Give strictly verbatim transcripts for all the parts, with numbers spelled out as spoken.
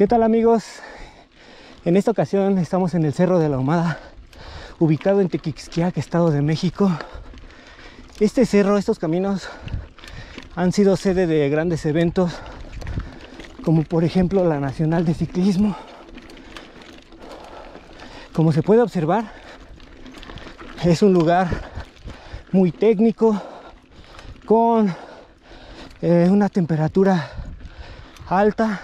¿Qué tal, amigos? En esta ocasión estamos en el Cerro de la Ahumada, ubicado en Tequixquiac, Estado de México. Este cerro, estos caminos han sido sede de grandes eventos, como por ejemplo la Nacional de Ciclismo. Como se puede observar, es un lugar muy técnico, con eh, una temperatura alta.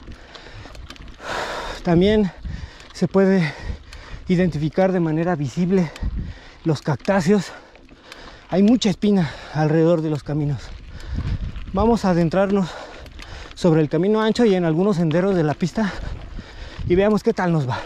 También se puede identificar de manera visible los cactáceos. Hay mucha espina alrededor de los caminos. Vamos a adentrarnos sobre el camino ancho y en algunos senderos de la pista y veamos qué tal nos va.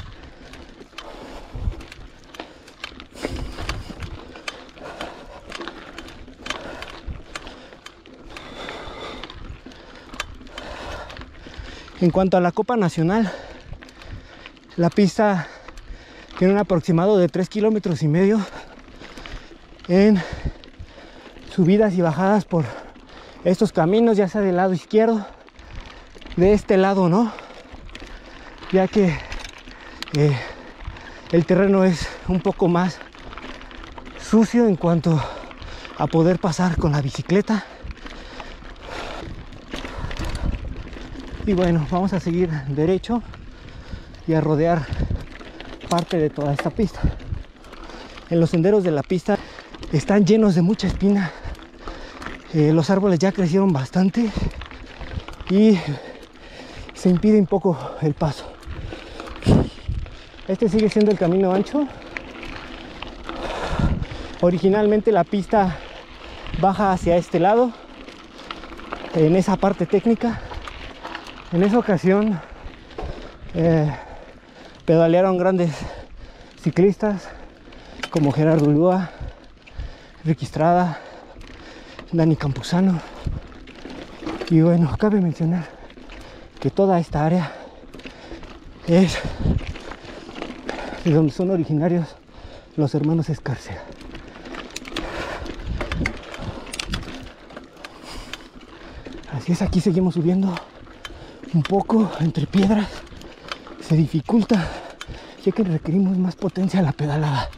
En cuanto a la copa nacional, la pista tiene un aproximado de tres kilómetros y medio en subidas y bajadas por estos caminos, ya sea del lado izquierdo, de este lado no, ya que eh, el terreno es un poco más sucio en cuanto a poder pasar con la bicicleta. Y bueno, vamos a seguir derecho y a rodear parte de toda esta pista. En los senderos de la pista están llenos de mucha espina. Eh, los árboles ya crecieron bastante y se impide un poco el paso. Este sigue siendo el camino ancho. Originalmente la pista baja hacia este lado, en esa parte técnica. En esa ocasión eh, pedalearon grandes ciclistas como Gerardo Ulloa, Ricky Estrada, Dani Campuzano. Y bueno, cabe mencionar que toda esta área es de donde son originarios los hermanos Escárcega. Así es, aquí seguimos subiendo un poco entre piedras. Se dificulta, ya que requerimos más potencia a la pedalada.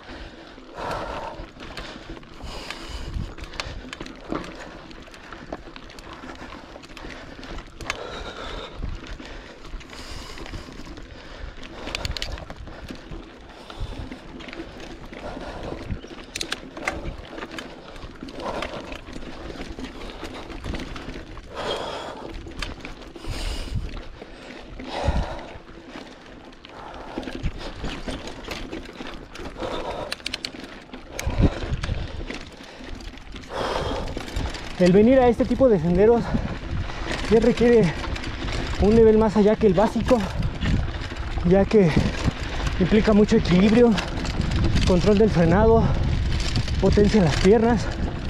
El venir a este tipo de senderos ya requiere un nivel más allá que el básico, ya que implica mucho equilibrio, control del frenado, potencia en las piernas.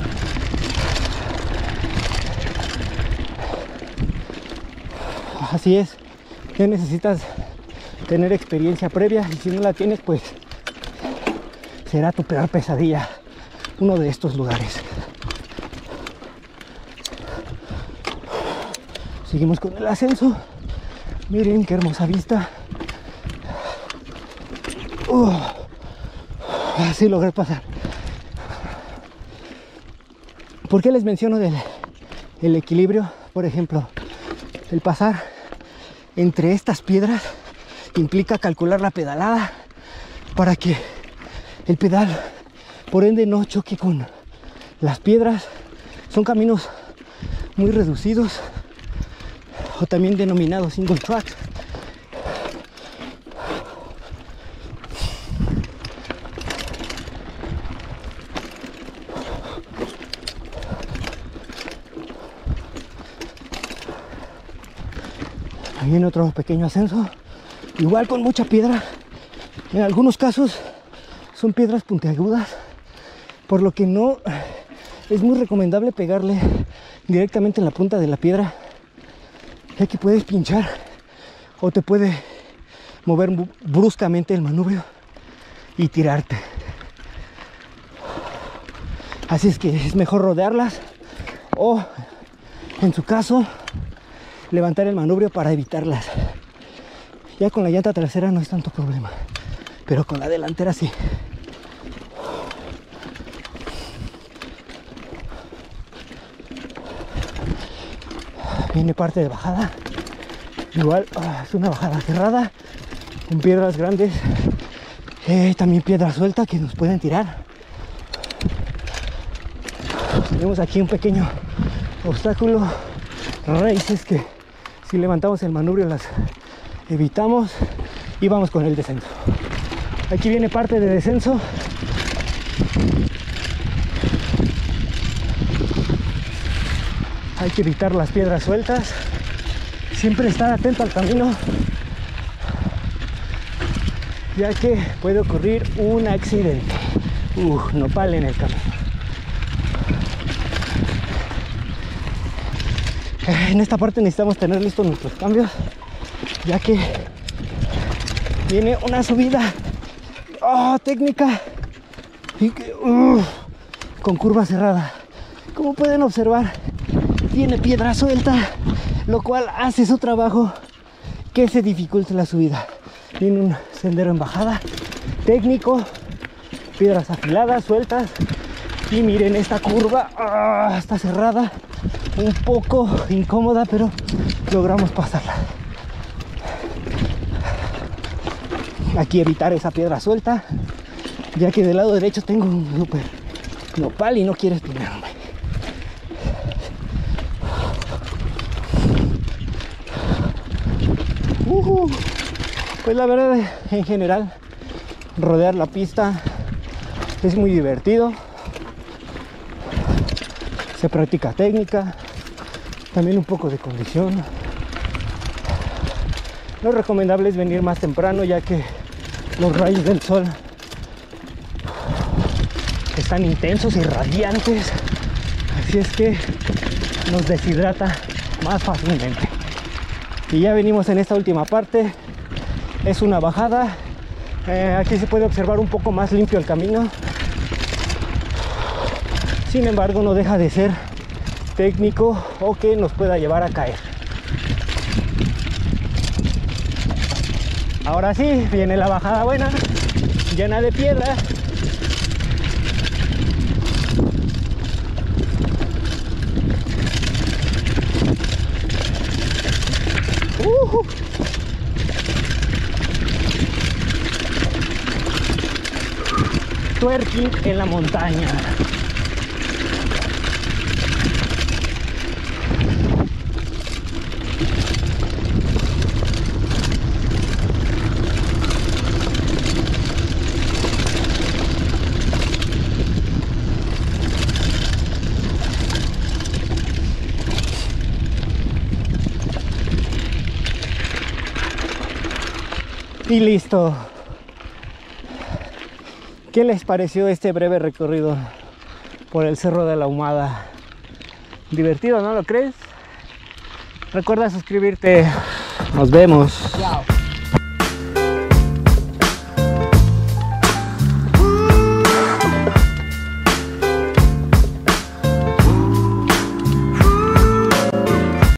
Así es, ya necesitas tener experiencia previa, y si no la tienes, pues será tu peor pesadilla uno de estos lugares. Seguimos con el ascenso. Miren qué hermosa vista. Uh, así logré pasar. ¿Por qué les menciono del el equilibrio? Por ejemplo, el pasar entre estas piedras implica calcular la pedalada para que el pedal, por ende, no choque con las piedras. Son caminos muy reducidos, o también denominado single track. También otro pequeño ascenso, igual con mucha piedra. En algunos casos son piedras puntiagudas, por lo que no es muy recomendable pegarle directamente en la punta de la piedra, ya que puedes pinchar o te puede mover bruscamente el manubrio y tirarte. Así es que es mejor rodearlas o, en su caso, levantar el manubrio para evitarlas. Ya con la llanta trasera no es tanto problema, pero con la delantera sí. Viene parte de bajada. Igual uh, es una bajada cerrada con piedras grandes, eh, también piedra suelta que nos pueden tirar. Tenemos aquí un pequeño obstáculo, raíces que si levantamos el manubrio las evitamos y vamos con el descenso. Aquí viene parte de descenso. Hay que evitar las piedras sueltas, siempre estar atento al camino, ya que puede ocurrir un accidente. Uh, nopal en el camino. En esta parte necesitamos tener listos nuestros cambios, ya que viene una subida oh, técnica y que, uh, con curva cerrada. Como pueden observar, tiene piedra suelta, lo cual hace su trabajo que se dificulte la subida. Tiene un sendero en bajada, técnico, piedras afiladas, sueltas. Y miren esta curva, ¡ah! Está cerrada, un poco incómoda, pero logramos pasarla. Aquí evitar esa piedra suelta, ya que del lado derecho tengo un super nopal y no quiero espinarme. Uh, pues la verdad, en general, rodear la pista es muy divertido. Se practica técnica, también un poco de condición. Lo recomendable es venir más temprano, ya que los rayos del sol están intensos y radiantes, así es que nos deshidrata más fácilmente. Y ya venimos en esta última parte, es una bajada, eh, aquí se puede observar un poco más limpio el camino. Sin embargo, no deja de ser técnico o que nos pueda llevar a caer. Ahora sí, viene la bajada buena, llena de piedra. Uh-huh. Twerking en la montaña. Y listo. ¿Qué les pareció este breve recorrido por el Cerro de la Ahumada? Divertido, ¿no lo crees? Recuerda suscribirte. Nos vemos. Chao.